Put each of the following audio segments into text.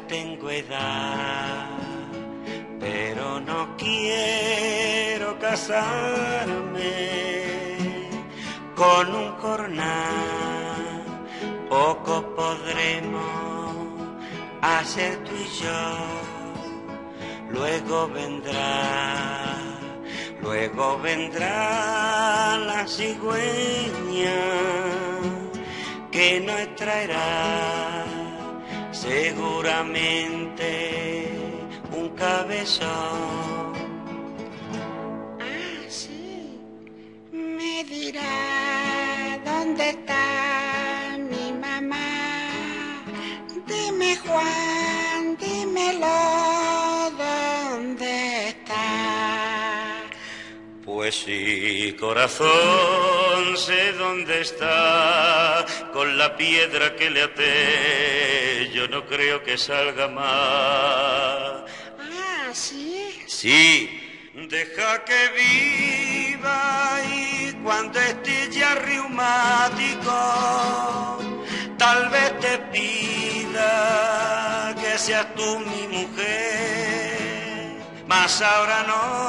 tengo edad, pero no quiero casarme con un cornal. Poco podremos hacer tú y yo, luego vendrá la cigüeña que nos traerá seguramente un cabezón. Ah, sí, me dirá dónde está mi mamá. Dime, Juan, dímelo, ¿dónde está? Pues sí, corazón, sé dónde está, con la piedra que le até, yo no creo que salga más. Ah, sí. Sí, deja que viva y cuando esté ya reumático, tal vez te pida que seas tú mi mujer, mas ahora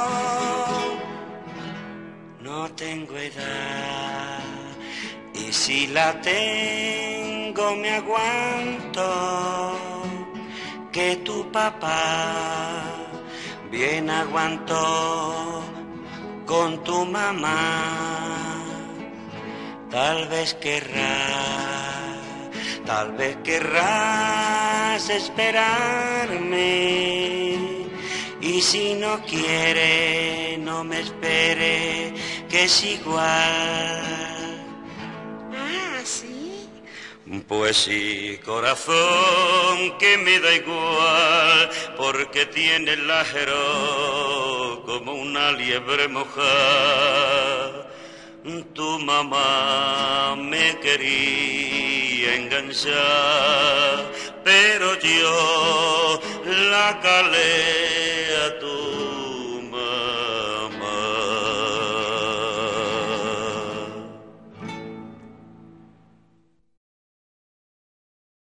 no tengo edad, y si la tengo me aguanto, que tu papá bien aguantó con tu mamá. Tal vez querrás esperarme, y si no quiere, no me espere, que es igual. Ah, sí. Pues sí, corazón, que me da igual, porque tiene el ajero como una liebre mojada. Tu mamá me quería enganchar, pero yo la calé a